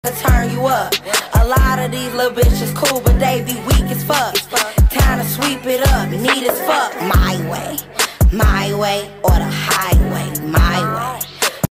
to turn you up. A lot of these little bitches cool, but they be weak as fuck. Time to sweep it up, neat as fuck. My way or the highway, my way.